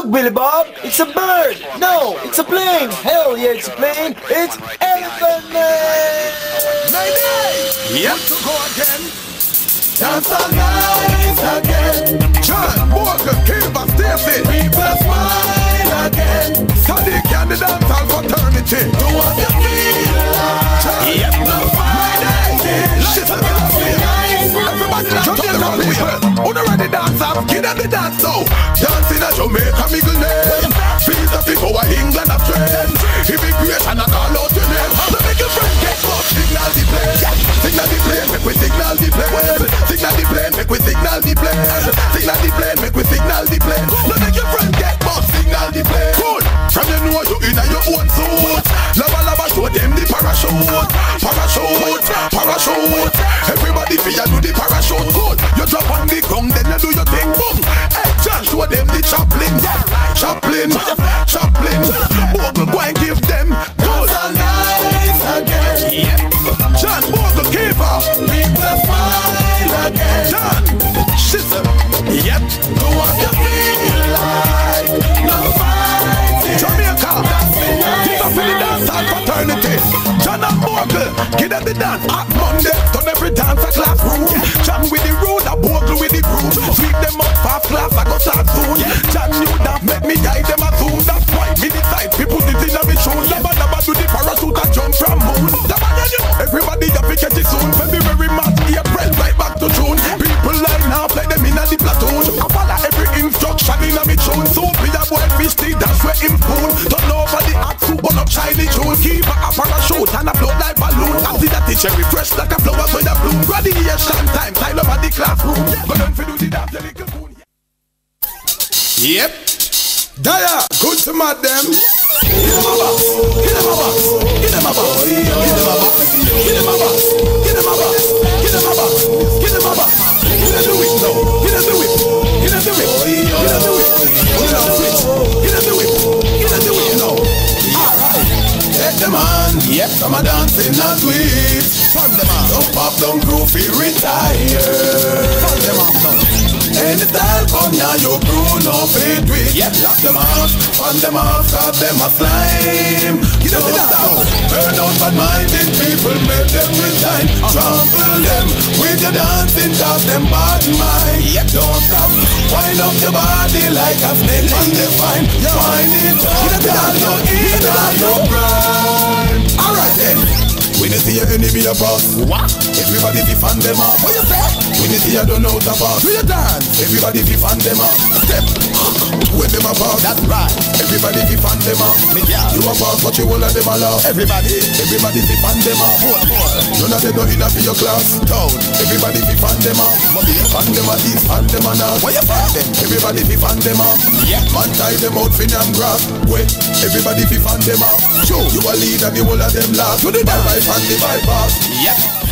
Willie Bob. It's a bird. No, it's a plane. Hell yeah, it's a plane. It's Elephant Man. Yep. To go again. Dance all night again. John, Morgan, Kiva, Stacy. People smile again. Sadiq and the dance all fraternity. Do what you feel like. Yep. No Friday. Shit, everybody dance on the wrong people. Who ready dance up? Give them the dance now. Dancing at Jamaica, Miggle name. Feels as if our England have trend. Immigration, I call out your name. So make your friend get up. Signal the plane. Signal the plane, make we signal the plane. Signal the plane, make we signal the plane. Signal the plane, make we signal the plane. So make your friend get up. Signal the plane. Good. From you know you in your own suit. Lava lava show them the parachute. Parachute, parachute. Everybody feel do the parachute. Good. You drop on the ground, then you do your thing. Boom. Hey, John, show them the Chaplin. Chaplin, Chaplin. Bogle, go and give them. Good. Nice again. Yep. John, Bogle, Kiva. People smile again. John, Shizzle. Yep. Do what you feel like. No fighting. Jamaica. Keep up in the dance and fraternity. John and Bogle, give them the dance. At Monday, turn every dance a classroom. John with the road, a Bogle with the broom. Sweep them up fast class, I go start soon. John knew that, make me guide them a zoom. That's why me decide, people this in a me shoes. Never do the parachute and jump from moon. Everybody have to catch it soon. February, March, April, right back to June. People line up like them in a the platoon. I follow every instruction in a me tune. So be a boy fish tea, that's where him spoon. Turn over the axe to burn up shiny tune. Keep a parachute and a float like balloon. I see that the cherry fresh like a flower when you bloom. Radiation time, time over the classroom. Go down for do the dance, you little fool. Yep. Daya, good to mad them. Get them a box, get them a box, get them a box, get them a box, get them a box, get them a box, get them a box, get them a box. Get them do it now, get them do it, get them do it, get them do it, get them switch, get them do it, get them do it now. Alright, take them on, yep, some are dancing and sweet. Fun them off, don't pop, don't groove, feel retire. Fun them off now. Any style come ya, you crew no fit with. Yep. Lock them off, fun them off, cut them a slime. Get them down, burn out bad minded people, make them resign. Trample them with your dancing, cause them bad mind. Yep. Don't stop, wind up your body like a snake on the vine. Find it out, girl, you're in on your prime. Alright then. When you see your enemy a boss, What? everybody be fan them up. What you say? When you see you don't know the boss, Do you dance? everybody be fan them up. Step, when them a boss, That's right. everybody be fan them up. Me girl. You a boss, but you all of them a laugh. Everybody. Everybody be fan them up. None of them no enough for your class. Down. Everybody be fan them up. Mommy. Fan them a east, fan them a north. What you fan them? Everybody be fan them up. Yeah. Man tie them out for them grass. Wait, everybody be fan them up. True. You a lead and the whole of them laugh. To the right and the bypass. Yep.